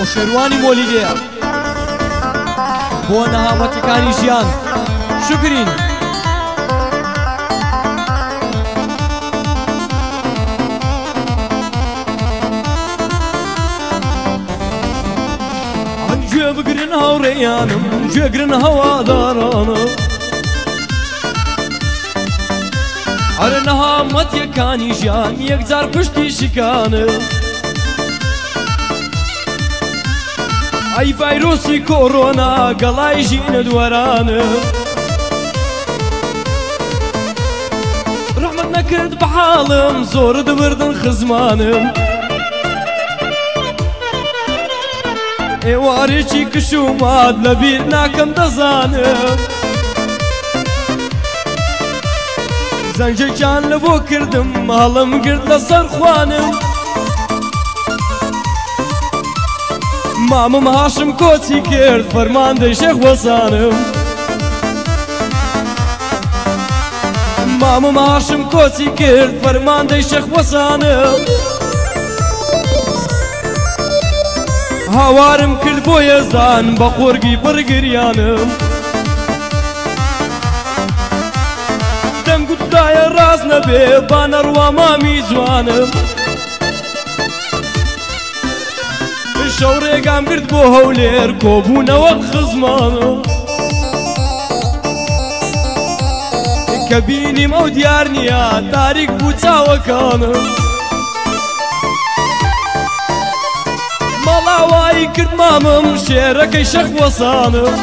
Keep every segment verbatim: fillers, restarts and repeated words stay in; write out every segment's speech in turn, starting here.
ناوشێروانی مۆلیدەیە بۆ نەهامەتەکانی ژیان شکرین گوێ بگرن هاوڕێیانم گوێگرن هەوادارانم ئەرە نەهامەتیەکانی ژیان یەکجار پشتی شکانم ئەی ڤایرۆسی کۆڕۆنا گەڵای ژینە دووەرانم ڕەحمەت نەکرد بە حاڵم زۆرت بردن خزمانم ئێوارێکی کشومات لەبیر ناکەم دەزانم زەنجێکیان لە بۆ کردم هەڵم گرت لەسەر خوانم مامم هاشم کۆچی کرد فەرماندەی شێخ وەسانم مامم هاشم کۆچی کرد فەرماندەی شێخ وەسانم هاوارم کرد بۆ یێزان بە قۆرگی پڕگریانم دەمگوت خدایە ڕاست نەبێ با نەڕوا مامی جوانم شەو ڕێگام کرد بۆ هەولێر کۆبوونەوە خزمانم کە بینیم ئەو دیار نییە تاریک بوو چاوەکانم مەڵاوایی کرد مامم شێرەکەی شەخ وەسانم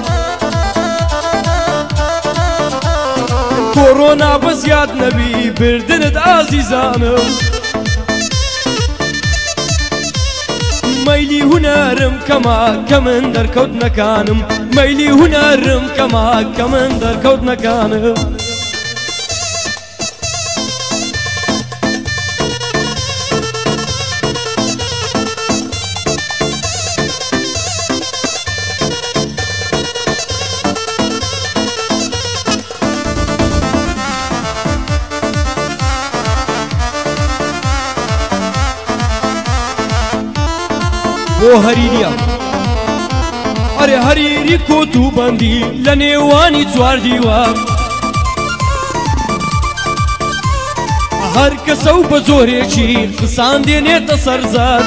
کۆڕۆنا بەزیاد نەبی بردنت ئازیزانم مەیلی هونەرم کەما کە من دەرکەوت نەکانم مەیلی هونەرم کەما کە من دەرکەوت نەکانم بۆ هەریریە ئەرێ هەریری کۆت و بەندی لە نێوانی چوار دیوار هەر کەسە و بە جۆرێکی قسان دێنێتە سەرزاد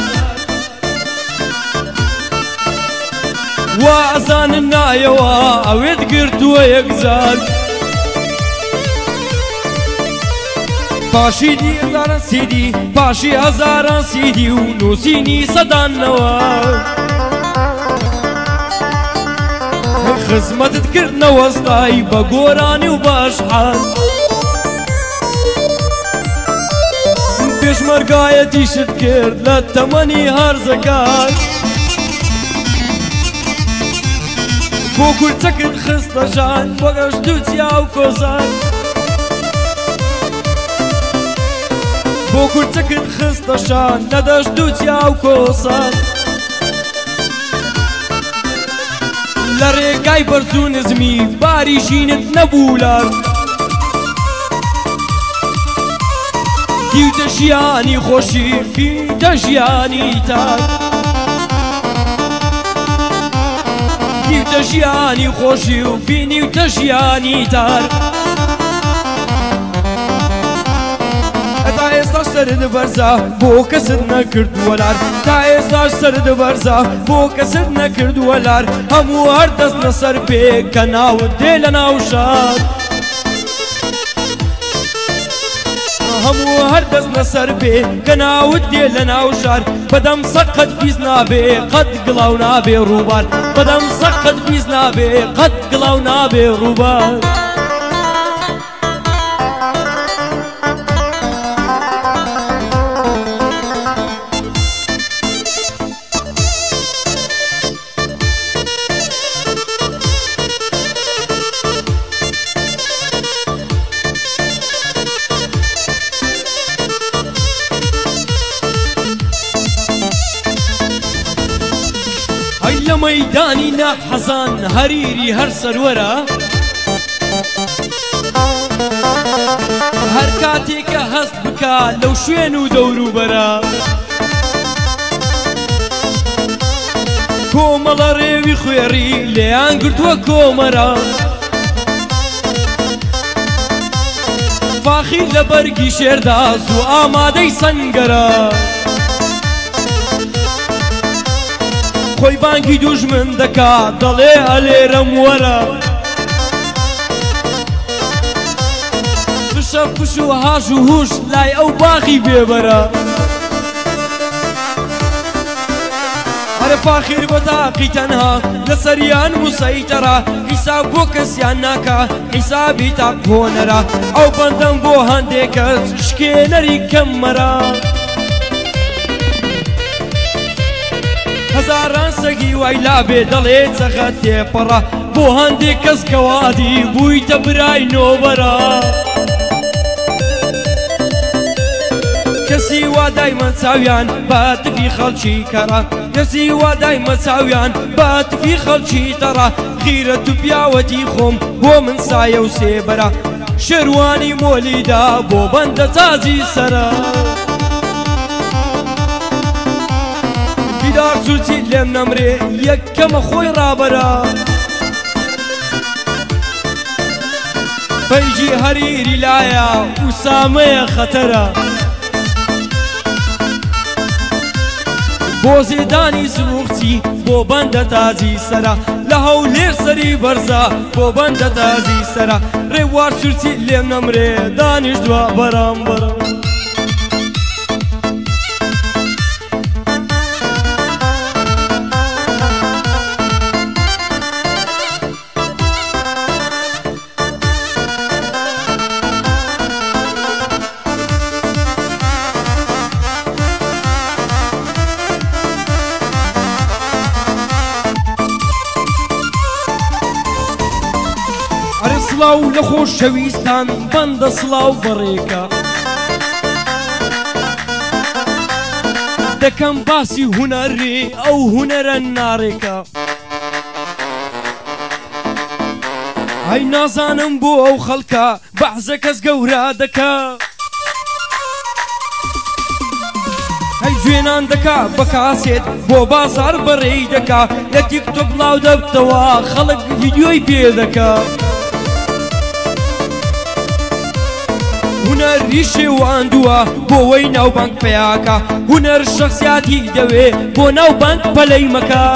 وا ئەزانن نایەوە ئەوێت گرتووە یەکزار پاشی دی هەزاران سیدی پاشی هەزاران سیدی و نووسینی سەدانەوە خزمەتت کردنەوەستای بە گۆرانی و باشحال پێشمەرگایەتیشت کرد لە تەمەنی هەرزەکان بۆ کورچەکت خستە ژان بۆ گەشت و چیا و کۆزان بۆ کورچەکت خستە شان لە دەشت و چیا و کۆسان لە ڕێگای بەرز و نزمی باری ژینت نەبوو لار دیوتە ژیانی خۆشی بیتە ژیانی تار دیوتە ژیانی خۆشی و بینیوتە ژیانی تار تا ئێستاش سەرت بەرزە بۆ کەست نەکردووە لار تا ئێستاش سەرت بەرزە بۆ کەست نەکردووە لار هەموو هەر دەست لەسەر پێ کە ناوت دێ لە ناو شار هەموو هەر دەست لەسەر پێ کە ناوت دێ لە ناو شار بەدەم سەق قەت بیست نابێ قەت گڵاو نابێ ڕووبار بەدەم سەق قەت بیست نابێ قەت گڵاو نابێ ڕووبار لە مەیدانی ناحەزان هەریری هەر سەروەرە هەر کاتێکە هەست بکە لەو شوێن و دەوروبەرە کۆمەڵە ڕێوی خوێڕی لێیان گرتووە کۆمەرە فاخی لە بەرگی شێردا زوو ئامادەی سەنگەرە خۆی بانگی دوژمن دەکا دەڵێ ئەلێرەم وەرە فشە فش و هاژ و هوش لای ئەو باغی بێبەرە هەرە فاخیر بە تاقی تەنها لەسەریان موسەیتەرە حیساب بۆ کەسیان ناکە حیسابی تاق کۆنەرە ئەو بەندەم بۆ هەندێک کەس شکێنەری کەممەرە هەزاران سەگی وای لابێ دەڵێ چەقە تێپەڕە بۆ هەندێک کەس کەوادی بوویتە برای نۆبەرە کەسی وا دایمە چاویان بە تفی خەڵکی کەڕە کەسی وا دایمە چاویان بە تفی خەڵکی تەڕە خیرەت و پیاوەتی خۆم بۆ من سایە و سێبەرە شێروانی مۆلیدا بۆ بەندە تاجی سەرە بیدار سوچی لێم نەمرێ یەکەمە خۆی ڕابەرە فەیجی هەریری لایە ئوسامەیە خەتەرە بۆ زێدانی سروخچی بۆ بەندە تاجی سەرە لە هەولێر سەری بەرزە بۆ بەندە تاجی سەرە ڕێوار سوچی لێم نەمرێ دانیشتووە بەرامبەرە سڵاو لە خۆشەویستان بەندە سڵاو بەڕێکە دەکەم باسی هونەرێ ئەو هونەرە ناڕێکە هەی نازانم بۆ ئەو خەڵکە بەعزە کەس گەورە دەکا هەی جوێنان دەکا بە کاسێت بۆ بازار بەڕێی دەکا لە تیکتۆک بڵاو دەبتەوە خەڵک ڤیدیۆی پێ دەکا هونەری شێواندووە بۆ وەی ناوبانگ پێیاکە هونەر شەخسیاتی دەوێ بۆ ناوبانگ پەلەی مەکە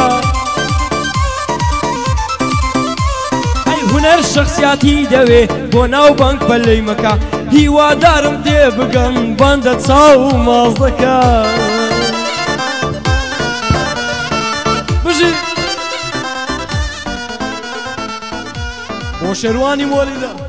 ئەی هونەر شەخسیاتی دەوێ بۆ ناوبانگ پەلەی مەکە هیوادارم تێ بگەن بەندە چاو و ماز دەکە بژی بۆ شێروانی مۆلیدا